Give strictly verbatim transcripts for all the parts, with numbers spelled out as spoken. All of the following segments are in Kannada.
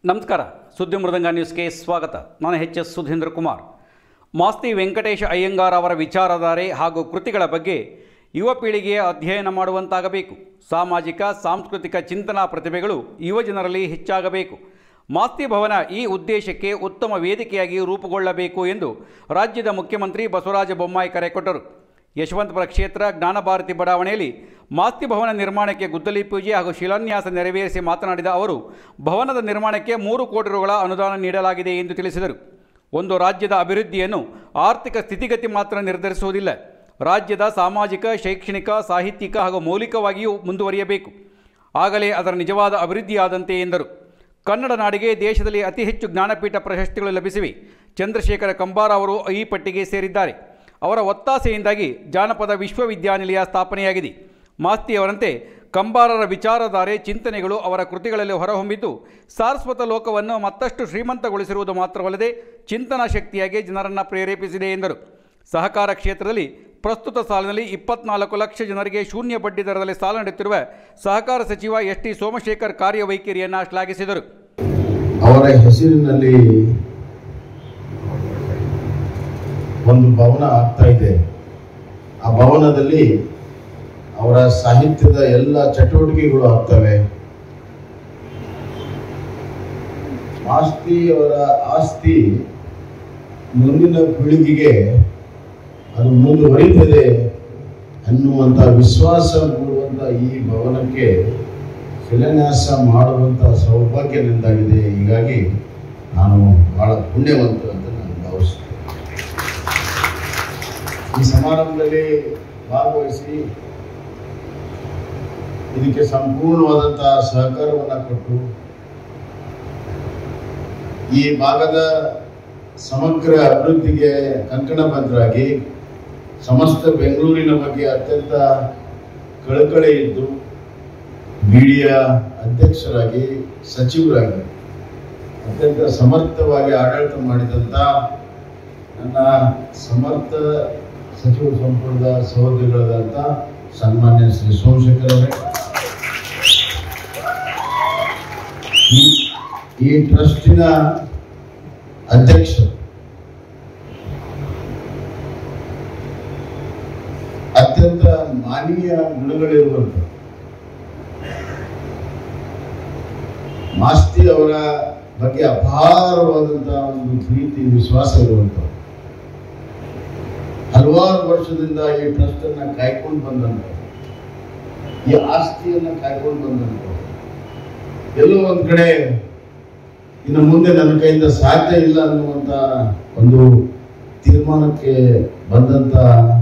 ನಮಸ್ಕಾರ. ಸುದ್ದಿ ಮೃದಂಗ ನ್ಯೂಸ್ಗೆ ಸ್ವಾಗತ. ನಾನು ಎಚ್ ಎಸ್ ಸುಧೀಂದ್ರ ಕುಮಾರ್. ಮಾಸ್ತಿ ವೆಂಕಟೇಶ ಅಯ್ಯಂಗಾರ್ ಅವರ ವಿಚಾರಧಾರೆ ಹಾಗೂ ಕೃತಿಗಳ ಬಗ್ಗೆ ಯುವ ಪೀಳಿಗೆಯ ಅಧ್ಯಯನ ಮಾಡುವಂತಾಗಬೇಕು. ಸಾಮಾಜಿಕ ಸಾಂಸ್ಕೃತಿಕ ಚಿಂತನಾ ಪ್ರತಿಭೆಗಳು ಯುವಜನರಲ್ಲಿ ಹೆಚ್ಚಾಗಬೇಕು. ಮಾಸ್ತಿ ಭವನ ಈ ಉದ್ದೇಶಕ್ಕೆ ಉತ್ತಮ ವೇದಿಕೆಯಾಗಿ ರೂಪುಗೊಳ್ಳಬೇಕು ಎಂದು ರಾಜ್ಯದ ಮುಖ್ಯಮಂತ್ರಿ ಬಸವರಾಜ ಬೊಮ್ಮಾಯಿ ಕರೆ ಕೊಟ್ಟರು. ಯಶವಂತಪುರ ಕ್ಷೇತ್ರ ಜ್ಞಾನಭಾರತಿ ಬಡಾವಣೆಯಲ್ಲಿ ಮಾಸ್ತಿ ಭವನ ನಿರ್ಮಾಣಕ್ಕೆ ಗುದ್ದಲಿ ಪೂಜೆ ಹಾಗೂ ಶಿಲಾನ್ಯಾಸ ನೆರವೇರಿಸಿ ಮಾತನಾಡಿದ ಅವರು, ಭವನದ ನಿರ್ಮಾಣಕ್ಕೆ ಮೂರು ಕೋಟಿ ರುಗಳ ಅನುದಾನ ನೀಡಲಾಗಿದೆ ಎಂದು ತಿಳಿಸಿದರು. ಒಂದು ರಾಜ್ಯದ ಅಭಿವೃದ್ಧಿಯನ್ನು ಆರ್ಥಿಕ ಸ್ಥಿತಿಗತಿ ಮಾತ್ರ ನಿರ್ಧರಿಸುವುದಿಲ್ಲ. ರಾಜ್ಯದ ಸಾಮಾಜಿಕ, ಶೈಕ್ಷಣಿಕ, ಸಾಹಿತ್ಯಿಕ ಹಾಗೂ ಮೌಲಿಕವಾಗಿಯೂ ಮುಂದುವರಿಯಬೇಕು. ಆಗಲೇ ಅದರ ನಿಜವಾದ ಅಭಿವೃದ್ಧಿಯಾದಂತೆ ಎಂದರು. ಕನ್ನಡ ನಾಡಿಗೆ ದೇಶದಲ್ಲಿ ಅತಿ ಹೆಚ್ಚು ಜ್ಞಾನಪೀಠ ಪ್ರಶಸ್ತಿಗಳು ಲಭಿಸಿವೆ. ಚಂದ್ರಶೇಖರ ಕಂಬಾರ ಅವರು ಈ ಪಟ್ಟಿಗೆ ಸೇರಿದ್ದಾರೆ. ಅವರ ಒತ್ತಾಸೆಯಿಂದಾಗಿ ಜಾನಪದ ವಿಶ್ವವಿದ್ಯಾನಿಲಯ ಸ್ಥಾಪನೆಯಾಗಿದೆ. ಮಾಸ್ತಿಯವರಂತೆ ಕಂಬಾರರ ವಿಚಾರಧಾರೆ, ಚಿಂತನೆಗಳು ಅವರ ಕೃತಿಗಳಲ್ಲಿ ಹೊರಹೊಮ್ಮಿದ್ದು ಸಾರಸ್ವತ ಲೋಕವನ್ನು ಮತ್ತಷ್ಟು ಶ್ರೀಮಂತಗೊಳಿಸಿರುವುದು ಮಾತ್ರವಲ್ಲದೆ ಚಿಂತನಾ ಶಕ್ತಿಯಾಗಿ ಜನರನ್ನು ಪ್ರೇರೇಪಿಸಿದೆ ಎಂದರು. ಸಹಕಾರ ಕ್ಷೇತ್ರದಲ್ಲಿ ಪ್ರಸ್ತುತ ಸಾಲಿನಲ್ಲಿ ಇಪ್ಪತ್ನಾಲ್ಕು ಲಕ್ಷ ಜನರಿಗೆ ಶೂನ್ಯ ಬಡ್ಡಿ ದರದಲ್ಲಿ ಸಾಲ ನೀಡುತ್ತಿರುವ ಸಹಕಾರ ಸಚಿವ ಎಸ್ ಟಿ ಸೋಮಶೇಖರ್ ಕಾರ್ಯವೈಖರಿಯನ್ನು ಶ್ಲಾಘಿಸಿದರು. ಅವರ ಹೆಸರಿನಲ್ಲಿ ಒಂದು ಭವನ ಆಗ್ತಾ ಇದೆ. ಆ ಭವನದಲ್ಲಿ ಅವರ ಸಾಹಿತ್ಯದ ಎಲ್ಲ ಚಟುವಟಿಕೆಗಳು ಆಗ್ತವೆ. ಮಾಸ್ತಿ ಅವರ ಆಸ್ತಿ ಮುಂದಿನ ಪೀಳಿಗೆಗೆ ಅದು ಮುಂದುವರಿತದೆ ಅನ್ನುವಂಥ ವಿಶ್ವಾಸ ಮೂಡುವಂಥ ಈ ಭವನಕ್ಕೆ ಶಿಲಾನ್ಯಾಸ ಮಾಡುವಂಥ ಸೌಭಾಗ್ಯ ನಂದಾಗಿದೆ. ಹೀಗಾಗಿ ನಾನು ಬಹಳ ಪುಣ್ಯವಂತ ಅಂತ ನಾನು ಭಾವಿಸ್ತೇನೆ. ಈ ಸಮಾರಂಭದಲ್ಲಿ ಭಾಗವಹಿಸಿ ಇದಕ್ಕೆ ಸಂಪೂರ್ಣವಾದಂತಹ ಸಹಕಾರವನ್ನು ಕೊಟ್ಟು ಈ ಭಾಗದ ಸಮಗ್ರ ಅಭಿವೃದ್ಧಿಗೆ ಕಂಕಣಬದ್ಧರಾಗಿ ಸಮಸ್ತ ಬೆಂಗಳೂರಿನ ಬಗ್ಗೆ ಅತ್ಯಂತ ಕಳಕಳಿ ಇದ್ದು ಮೀಡಿಯಾ ಅಧ್ಯಕ್ಷರಾಗಿ, ಸಚಿವರಾಗಿ ಅತ್ಯಂತ ಸಮರ್ಥವಾಗಿ ಆಡಳಿತ ಮಾಡಿದಂಥ ನನ್ನ ಸಮರ್ಥ ಸಚಿವ ಸಂಪುಟದ ಸಹೋದರಿಗಳಾದಂಥ ಸನ್ಮಾನ್ಯ ಶ್ರೀ ಸೋಮಶೇಖರ್ ಅವರೇ, ಈ ಟ್ರಸ್ಟಿನ ಅಧ್ಯಕ್ಷರು, ಅತ್ಯಂತ ಮಾನವೀಯ ಗುಣಗಳಿರುವಂಥ ಮಾಸ್ತಿ ಅವರ ಬಗ್ಗೆ ಅಪಾರವಾದಂತಹ ಒಂದು ಪ್ರೀತಿ, ವಿಶ್ವಾಸ ಇರುವಂಥ ಹಲವಾರು ವರ್ಷದಿಂದ ಈ ಟ್ರಸ್ಟ್ ಅನ್ನ ಕಾಯ್ಕೊಂಡು ಬಂದಂತ, ಈ ಆಸ್ತಿಯನ್ನ ಕಾಯ್ಕೊಂಡು ಬಂದಂತ, ಎಲ್ಲೋ ಒಂದ್ ಕಡೆ ಇನ್ನು ಮುಂದೆ ನನ್ನ ಕೈಯಿಂದ ಸಾಧ್ಯ ಇಲ್ಲ ಅನ್ನುವಂತ ಒಂದು ತೀರ್ಮಾನಕ್ಕೆ ಬಂದಂತ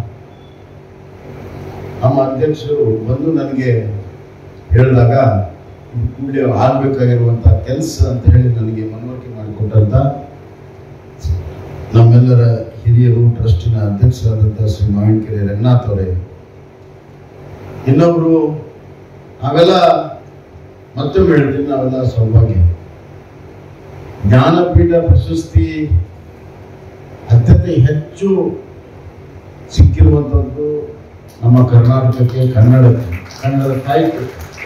ನಮ್ಮ ಅಧ್ಯಕ್ಷರು ಬಂದು ನನಗೆ ಹೇಳಿದಾಗ ಕೂಡಲೇ ಆಗ್ಬೇಕಾಗಿರುವಂತ ಕೆಲಸ ಅಂತ ಹೇಳಿ ನನಗೆ ಮನವರಿಕೆ ಮಾಡಿಕೊಟ್ಟಂತ ನಮ್ಮೆಲ್ಲರ ಹಿರಿಯರು, ಟ್ರಸ್ಟಿನ ಅಧ್ಯಕ್ಷರಾದಂಥ ಶ್ರೀ ಮಾವಿನಕೆರೆ ರಂಗನಾಥ್ ಅವರೇ, ಇನ್ನೊಬ್ರು ನಾವೆಲ್ಲ ಮತ್ತೊಮ್ಮೆ ಹೇಳ್ತೀನಿ, ನಾವೆಲ್ಲ ಸೌಭಾಗ್ಯ. ಜ್ಞಾನಪೀಠ ಪ್ರಶಸ್ತಿ ಅತ್ಯಂತ ಹೆಚ್ಚು ಸಿಕ್ಕಿರುವಂಥದ್ದು ನಮ್ಮ ಕರ್ನಾಟಕಕ್ಕೆ, ಕನ್ನಡಕ್ಕೆ, ಕನ್ನಡದ ಸಾಹಿತ್ಯ.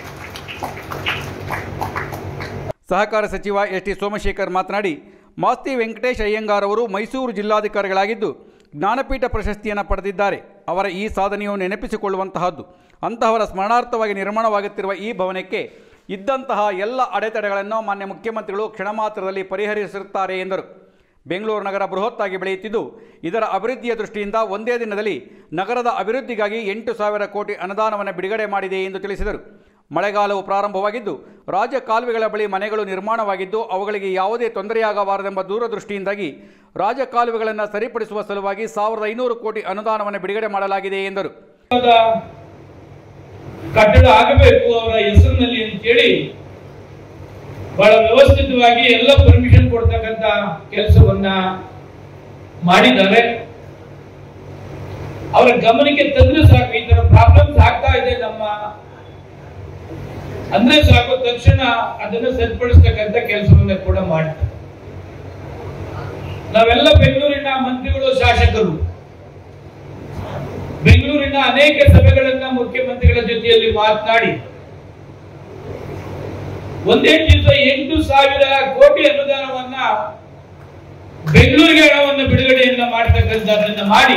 ಸಹಕಾರ ಸಚಿವ ಎಸ್ ಟಿ ಸೋಮಶೇಖರ್ ಮಾತನಾಡಿ, ಮಾಸ್ತಿ ವೆಂಕಟೇಶ ಅಯ್ಯಂಗಾರ್ ಅವರು ಮೈಸೂರು ಜಿಲ್ಲಾಧಿಕಾರಿಗಳಾಗಿದ್ದು ಜ್ಞಾನಪೀಠ ಪ್ರಶಸ್ತಿಯನ್ನು ಪಡೆದಿದ್ದಾರೆ. ಅವರ ಈ ಸಾಧನೆಯು ನೆನಪಿಸಿಕೊಳ್ಳುವಂತಹದ್ದು. ಅಂತಹವರ ಸ್ಮರಣಾರ್ಥವಾಗಿ ನಿರ್ಮಾಣವಾಗುತ್ತಿರುವ ಈ ಭವನಕ್ಕೆ ಇದ್ದಂತಹ ಎಲ್ಲ ಅಡೆತಡೆಗಳನ್ನು ಮಾನ್ಯ ಮುಖ್ಯಮಂತ್ರಿಗಳು ಕ್ಷಣ ಮಾತ್ರದಲ್ಲಿ ಪರಿಹರಿಸಿರುತ್ತಾರೆ ಎಂದರು. ಬೆಂಗಳೂರು ನಗರ ಬೃಹತ್ತಾಗಿ ಬೆಳೆಯುತ್ತಿದ್ದು ಇದರ ಅಭಿವೃದ್ಧಿಯ ದೃಷ್ಟಿಯಿಂದ ಒಂದೇ ದಿನದಲ್ಲಿ ನಗರದ ಅಭಿವೃದ್ಧಿಗಾಗಿ ಎಂಟು ಸಾವಿರ ಕೋಟಿ ಅನುದಾನವನ್ನು ಬಿಡುಗಡೆ ಮಾಡಿದೆ ಎಂದು ತಿಳಿಸಿದರು. ಮಳೆಗಾಲವು ಪ್ರಾರಂಭವಾಗಿದ್ದು ರಾಜ ಕಾಲುವೆಗಳ ಬಳಿ ಮನೆಗಳು ನಿರ್ಮಾಣವಾಗಿದ್ದು ಅವುಗಳಿಗೆ ಯಾವುದೇ ತೊಂದರೆಯಾಗಬಾರದೆಂಬ ದೂರದೃಷ್ಟಿಯಿಂದಾಗಿ ರಾಜ ಕಾಲುವೆಗಳನ್ನು ಸರಿಪಡಿಸುವ ಸಲುವಾಗಿ ಸಾವಿರದ ಐನೂರು ಕೋಟಿ ಅನುದಾನವನ್ನು ಬಿಡುಗಡೆ ಮಾಡಲಾಗಿದೆ ಎಂದರು. ಕಟ್ಟಡ ಆಗಬೇಕು ಅವರ ಹೆಸರಿನಲ್ಲಿ ಅಂತೇಳಿ ಬಹಳ ವ್ಯವಸ್ಥಿತವಾಗಿ ಎಲ್ಲ ಪರ್ಮಿಷನ್ ಕೊಡ್ತಕ್ಕಂತ ಕೆಲಸವನ್ನ ಮಾಡಿದ್ದಾರೆ. ಅವರ ಗಮನಕ್ಕೆ ತಂದ್ರೆ ಸಾಕು, ಈ ತರ ಪ್ರಾಬ್ಲಮ್ಸ್ ಆಗ್ತಾ ಇದೆ ನಮ್ಮ ಅಂದ್ರೆ ಸಾಕು, ತಕ್ಷಣ ಅದನ್ನು ಸರಿಪಡಿಸ್ತಕ್ಕಂಥ ಕೆಲಸವನ್ನ ಕೂಡ ಮಾಡ್ತಾರೆ. ನಾವೆಲ್ಲ ಬೆಂಗಳೂರಿನ ಮಂತ್ರಿಗಳು, ಶಾಸಕರು ಬೆಂಗಳೂರಿನ ಅನೇಕ ಸಭೆಗಳನ್ನ ಮುಖ್ಯಮಂತ್ರಿಗಳ ಜೊತೆಯಲ್ಲಿ ಮಾತನಾಡಿ ಒಂದೇ ದಿವಸ ಎಂಟು ಸಾವಿರ ಕೋಟಿ ಅನುದಾನವನ್ನ ಬೆಂಗಳೂರಿಗೆ ಹಣವನ್ನು ಬಿಡುಗಡೆಯನ್ನ ಮಾಡತಕ್ಕಂಥದ್ದನ್ನ ಮಾಡಿ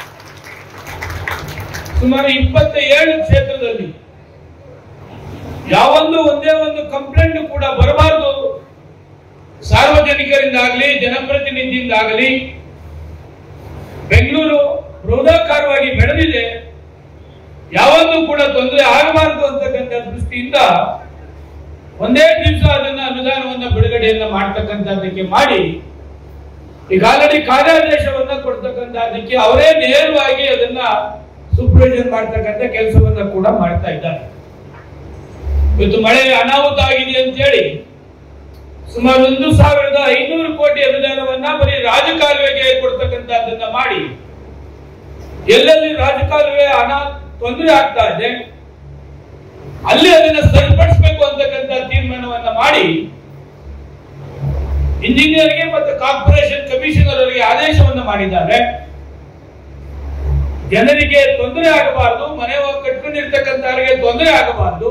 ಸುಮಾರು ಇಪ್ಪತ್ತ ಏಳು ಕ್ಷೇತ್ರದಲ್ಲಿ ಯಾವೊಂದು ಒಂದೇ ಒಂದು ಕಂಪ್ಲೇಂಟ್ ಕೂಡ ಬರಬಾರದು, ಸಾರ್ವಜನಿಕರಿಂದಾಗಲಿ ಜನಪ್ರತಿನಿಧಿಯಿಂದಾಗಲಿ. ಬೆಂಗಳೂರು ಬೃಹದಾಕಾರವಾಗಿ ಬೆಳೆದಿದೆ, ಯಾವೊಂದು ಕೂಡ ತೊಂದರೆ ಆಗಬಾರದು ಅಂತಕ್ಕಂಥ ದೃಷ್ಟಿಯಿಂದ ಒಂದೇ ದಿವಸ ಅದನ್ನ ಅನುದಾನವನ್ನ ಬಿಡುಗಡೆಯನ್ನ ಮಾಡ್ತಕ್ಕಂಥದ್ದಕ್ಕೆ ಮಾಡಿ ಈಗ ಆಲ್ರೆಡಿ ಕಾರ್ಯಾದೇಶವನ್ನ ಕೊಡ್ತಕ್ಕಂಥದ್ದಕ್ಕೆ ಅವರೇ ನೇರವಾಗಿ ಅದನ್ನ ಸೂಪರ್ವೈಸರ್ ಮಾಡ್ತಕ್ಕಂಥ ಕೆಲಸವನ್ನ ಕೂಡ ಮಾಡ್ತಾ ಇದ್ದಾರೆ. ಇವತ್ತು ಮಳೆ ಅನಾಹುತ ಆಗಿದೆ ಅಂತ ಹೇಳಿ ಸುಮಾರು ಒಂದು ಸಾವಿರದ ಐನೂರು ಕೋಟಿ ಅನುದಾನವನ್ನ ಬರೀ ರಾಜಕಾಲುವೆಗೆ ಕೊಡ್ತಕ್ಕಂಥದ್ದನ್ನ ಮಾಡಿ ಎಲ್ಲೆಲ್ಲಿ ರಾಜಕಾಲುವೆ ಹಣ ತೊಂದರೆ ಆಗ್ತಾ ಇದೆ ಅಲ್ಲಿ ಅದನ್ನ ಸರಿಪಡಿಸಬೇಕು ಅಂತಕ್ಕಂಥ ತೀರ್ಮಾನವನ್ನ ಮಾಡಿ ಇಂಜಿನಿಯರ್ಗೆ ಮತ್ತು ಕಾರ್ಪೊರೇಷನ್ ಕಮಿಷನರ್ ಅವರಿಗೆ ಆದೇಶವನ್ನು ಮಾಡಿದ್ದಾರೆ. ಜನರಿಗೆ ತೊಂದರೆ ಆಗಬಾರದು, ಮನೆ ಕಟ್ಕೊಂಡಿರ್ತಕ್ಕಂಥವರಿಗೆ ತೊಂದರೆ ಆಗಬಾರದು.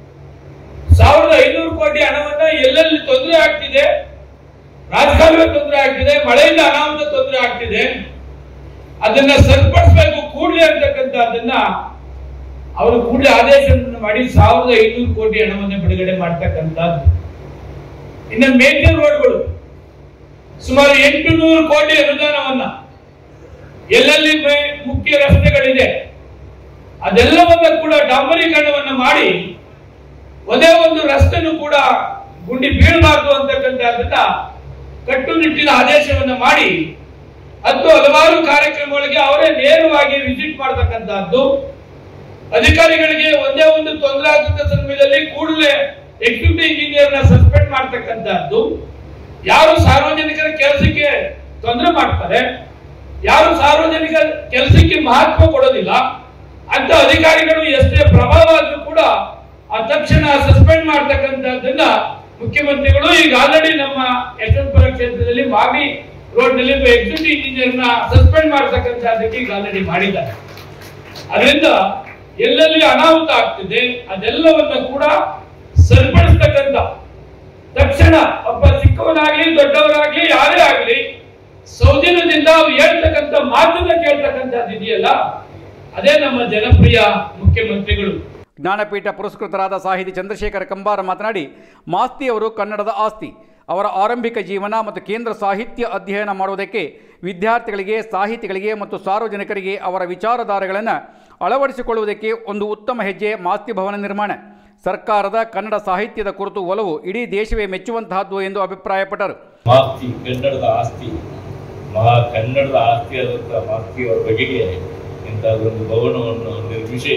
ಸಾವಿರದ ಐನೂರು ಕೋಟಿ ಹಣವನ್ನ ಎಲ್ಲೆಲ್ಲಿ ತೊಂದರೆ ಆಗ್ತಿದೆ, ರಾಜಕಾಲುವೆ ತೊಂದರೆ ಆಗ್ತಿದೆ, ಮಳೆಯಿಂದ ಅನಾಹುತ ತೊಂದರೆ ಆಗ್ತಿದೆ, ಅದನ್ನ ಸರಿಪಡಿಸಬೇಕು ಕೂಡಲೇ ಅಂತಕ್ಕಂಥದ್ದನ್ನ ಅವರು ಕೂಡಲೇ ಆದೇಶವನ್ನು ಮಾಡಿ ಸಾವಿರದ ಐನೂರು ಕೋಟಿ ಹಣವನ್ನು ಬಿಡುಗಡೆ ಮಾಡ್ತಕ್ಕಂಥದ್ದು. ಇನ್ನು ಮೇಜರ್ ರೋಡ್ಗಳು ಸುಮಾರು ಎಂಟು ನೂರು ಕೋಟಿ ಅನುದಾನವನ್ನ ಎಲ್ಲೆಲ್ಲಿ ಮುಖ್ಯ ರಸ್ತೆಗಳಿದೆ ಅದೆಲ್ಲವನ್ನ ಕೂಡ ಡಾಂಬರೀಕರಣವನ್ನ ಮಾಡಿ ಒಂದೇ ಒಂದು ರಸ್ತೆನೂ ಕೂಡ ಗುಂಡಿ ಬೀಳಬಾರದು ಅಂತಕ್ಕಂಥದ್ದನ್ನ ಕಟ್ಟುನಿಟ್ಟಿನ ಆದೇಶವನ್ನ ಮಾಡಿ ಹತ್ತು ಹಲವಾರು ಕಾರ್ಯಕ್ರಮಗಳಿಗೆ ಅವರೇ ನೇರವಾಗಿ ವಿಸಿಟ್ ಮಾಡತಕ್ಕಂಥದ್ದು. ಅಧಿಕಾರಿಗಳಿಗೆ ಒಂದೇ ಒಂದು ತೊಂದರೆ ಆಗದ ಸಮಯದಲ್ಲಿ ಕೂಡಲೇ ಎಕ್ಸಿಕ್ಯೂಟಿವ್ ಇಂಜಿನಿಯರ್ ನ ಸಸ್ಪೆಂಡ್ ಮಾಡ್ತಕ್ಕಂಥದ್ದು. ಯಾರು ಸಾರ್ವಜನಿಕರ ಕೆಲಸಕ್ಕೆ ತೊಂದರೆ ಮಾಡ್ತಾರೆ, ಯಾರು ಸಾರ್ವಜನಿಕ ಕೆಲಸಕ್ಕೆ ಮಹತ್ವ ಕೊಡೋದಿಲ್ಲ ಅಂತ ಅಧಿಕಾರಿಗಳು ಎಷ್ಟೇ ಪ್ರಭಾವ ಆದ್ರೂ ಕೂಡ ಆ ತಕ್ಷಣ ಸಸ್ಪೆಂಡ್ ಮಾಡ್ತಕ್ಕಂಥದ್ದನ್ನ ಮುಖ್ಯಮಂತ್ರಿಗಳು ಈಗ ಆಲ್ರೆಡಿ ನಮ್ಮ ಯಶವಂತಪುರ ಕ್ಷೇತ್ರದಲ್ಲಿ ಮಾಗಿ ರೋಡ್ ನಲ್ಲಿ ಎಕ್ಸಿಕ್ಯೂಟಿವ್ ಇಂಜಿನಿಯರ್ ನ ಸಸ್ಪೆಂಡ್ ಮಾಡ್ತಕ್ಕಂಥದ್ದಕ್ಕೆ ಈಗ ಆಲ್ರೆಡಿ ಮಾಡಿದ್ದಾರೆ. ಅದರಿಂದ ಎಲ್ಲೆಲ್ಲಿ ಅನಾಹುತ ಆಗ್ತಿದೆ ಅದೆಲ್ಲವನ್ನ ಕೂಡ ಸರಿಪಡಿಸ್ತಕ್ಕಂಥ ತಕ್ಷಣ ಒಬ್ಬ ಚಿಕ್ಕವನಾಗ್ಲಿ ದೊಡ್ಡವರಾಗ್ಲಿ ಯಾರೇ ಆಗ್ಲಿ ಸೌಜನ್ಯದಿಂದ ಅವ್ರು ಹೇಳ್ತಕ್ಕಂಥ ಮಾತನ್ನ ಕೇಳ್ತಕ್ಕಂಥದ್ದು ಇದೆಯಲ್ಲ, ಅದೇ ನಮ್ಮ ಜನಪ್ರಿಯ ಮುಖ್ಯಮಂತ್ರಿಗಳು. ಜ್ಞಾನಪೀಠ ಪುರಸ್ಕೃತರಾದ ಸಾಹಿತಿ ಚಂದ್ರಶೇಖರ ಕಂಬಾರ ಮಾತನಾಡಿ, ಮಾಸ್ತಿಯವರು ಕನ್ನಡದ ಆಸ್ತಿ. ಅವರ ಆರಂಭಿಕ ಜೀವನ ಮತ್ತು ಕೇಂದ್ರ ಸಾಹಿತ್ಯ ಅಧ್ಯಯನ ಮಾಡುವುದಕ್ಕೆ ವಿದ್ಯಾರ್ಥಿಗಳಿಗೆ, ಸಾಹಿತಿಗಳಿಗೆ ಮತ್ತು ಸಾರ್ವಜನಿಕರಿಗೆ ಅವರ ವಿಚಾರಧಾರೆಗಳನ್ನು ಅಳವಡಿಸಿಕೊಳ್ಳುವುದಕ್ಕೆ ಒಂದು ಉತ್ತಮ ಹೆಜ್ಜೆ ಮಾಸ್ತಿ ಭವನ ನಿರ್ಮಾಣ. ಸರ್ಕಾರದ ಕನ್ನಡ ಸಾಹಿತ್ಯದ ಕುರಿತು ಒಲವು ಇಡೀ ದೇಶವೇ ಮೆಚ್ಚುವಂತಹದ್ದು ಎಂದು ಅಭಿಪ್ರಾಯಪಟ್ಟರು. ಮಾಸ್ತಿ ಕನ್ನಡದ ಆಸ್ತಿ, ಮಹಾ ಕನ್ನಡದ ಆಸ್ತಿಯಾದಂಥ ಮಾಸ್ತಿಯವರ ಬಗೆಗೆ ಇಂಥದ್ದೊಂದು ಭವನವನ್ನು ನಿರ್ಮಿಸಿ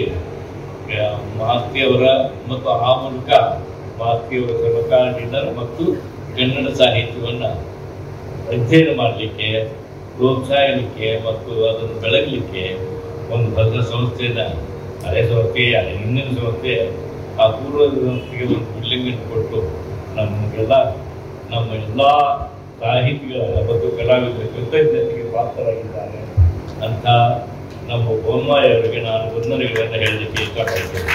ಮಾಸ್ತಿಯವರ ಮತ್ತು ಆ ಮೂಲಕ ಮಾಸ್ತಿಯವರ ಸಮಕಾಲೀನರು ಮತ್ತು ಕನ್ನಡ ಸಾಹಿತ್ಯವನ್ನು ಅಧ್ಯಯನ ಮಾಡಲಿಕ್ಕೆ, ಪ್ರೋತ್ಸಾಹಿಸಲಿಕ್ಕೆ ಮತ್ತು ಅದನ್ನು ಬೆಳಗಲಿಕ್ಕೆ ಒಂದು ಭದ್ರ ಸಂಸ್ಥೆಯನ್ನು, ಹಳೆ ಸಂಸ್ಥೆಯ ಹಿಂದಿನ ಸಂಸ್ಥೆ ಆ ಪೂರ್ವ ಸಂಸ್ಥೆಗೆ ಒಂದು ಬಿಲ್ಡಿಂಗ್ ಕೊಟ್ಟು ನಮಗೆಲ್ಲ ನಮ್ಮ ಎಲ್ಲ ಸಾಹಿತಿಗಳ ಮತ್ತು ಕಲಾವಿದರ ಕೃತಜ್ಞತೆಗೆ ಪಾತ್ರರಾಗಿದ್ದಾರೆ ಅಂತ ನಮ್ಮ ಬೊಮ್ಮಾಯಿಯವರಿಗೆ ನಾನು ವಂದನೆಗಳನ್ನು ಹೇಳಲಿಕ್ಕೆ ಇಷ್ಟಪಡ್ತೇನೆ.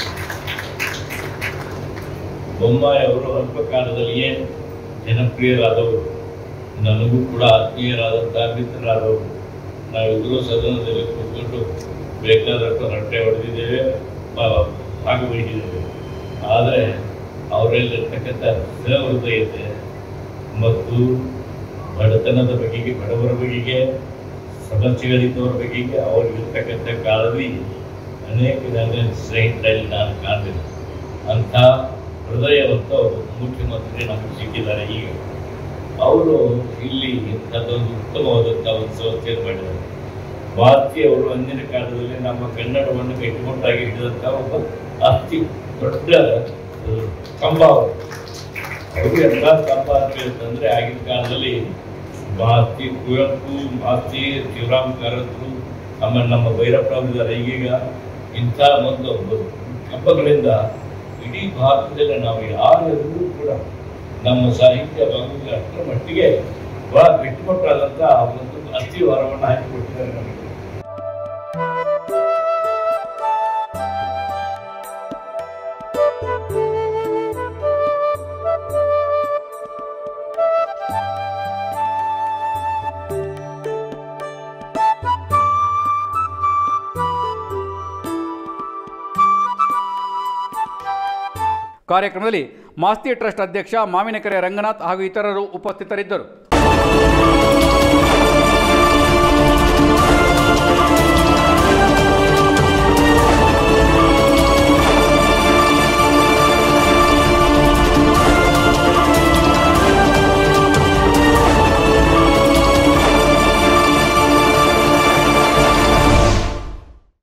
ಬೊಮ್ಮಾಯಿಯವರು ಅಲ್ಪ ಕಾಲದಲ್ಲಿಯೇ ಜನಪ್ರಿಯರಾದವರು, ನನಗೂ ಕೂಡ ಆತ್ಮೀಯರಾದಂಥ ಮಿತ್ರರಾದವರು. ನಾವಿಬ್ಬರೂ ಸದನದಲ್ಲಿ ಕೂತ್ಕೊಂಡು ಬೇಕಾದಷ್ಟು ರಟ್ಟೆ ಹೊಡೆದಿದ್ದೇವೆ, ಭಾಗವಹಿಸಿದ್ದೇವೆ. ಆದರೆ ಅವರಲ್ಲಿರ್ತಕ್ಕಂಥ ಸಹೃದಯತೆ ಮತ್ತು ಬಡತನದ ಬಗೆಗೆ, ಬಡವರ ಬಗೆಗೆ, ಸಮಸ್ಯೆಗಳಿದ್ದವರ ಬಗೆಗೆ ಅವರಿಗಿರ್ತಕ್ಕಂಥ ಕಾಲದಲ್ಲಿ ಅನೇಕ ಜನ ಸ್ನೇಹಿತರಲ್ಲಿ ನಾನು ಕಾಣ್ತೇನೆ. ಅಂಥ ಹೃದಯವಂತ ಮುಖ್ಯಮಂತ್ರಿ ನಮಗೆ ಸಿಕ್ಕಿದ್ದಾರೆ. ಈಗ ಅವರು ಇಲ್ಲಿ ಇಂಥದ್ದೊಂದು ಉತ್ತಮವಾದಂಥ ಒಂದು ಸಂಸ್ಥೆಯನ್ನು ಮಾಡಿದ್ದಾರೆ. ಮಾಸ್ತಿ ಅವರು ಅಂದಿನ ಕಾಲದಲ್ಲಿ ನಮ್ಮ ಕನ್ನಡವನ್ನು ಕೈಗೊಂಡಾಗಿ ಹಿಡಿದಂಥ ಒಬ್ಬ ಅತಿ ದೊಡ್ಡ ಕಂಬ ಅವರು. ಅವರು ಎಲ್ಲ ಕಂಬ ಅಂತ ಹೇಳ್ತಂದ್ರೆ ಆಗಿನ ಕಾಲದಲ್ಲಿ ಮಾಸ್ತಿ ಕುವೆಂಪು, ಮಾಸ್ತಿ ಶಿವರಾಮ್ ಕಾರಂತರು, ಆಮೇಲೆ ನಮ್ಮ ಭೈರಪ್ಪರಾವಿದ್ದಾರೆ. ಈಗೀಗ ಇಂಥ ಒಂದು ಕಂಬಗಳಿಂದ ಇಡೀ ಭಾರತದಲ್ಲಿ ನಾವು ಯಾರೆಲ್ಲರೂ ಕೂಡ ನಮ್ಮ ಸಾಹಿತ್ಯ ಭಾಗದಲ್ಲಿ ಅಷ್ಟರ ಮಟ್ಟಿಗೆ ಬಹಳ ಗಟ್ಟಿಮಟ್ಟಾದಂಥ ಒಂದು ಅಸ್ಥಿವಾರವನ್ನು ಹಾಕಿಕೊಟ್ಟಿದ್ದಾರೆ ನಮಗೆ. ಕಾರ್ಯಕ್ರಮದಲ್ಲಿ ಮಾಸ್ತಿ ಟ್ರಸ್ಟ್ ಅಧ್ಯಕ್ಷ ಮಾವಿನಕೆರೆ ರಂಗನಾಥ್ ಹಾಗೂ ಇತರರು ಉಪಸ್ಥಿತರಿದ್ದರು.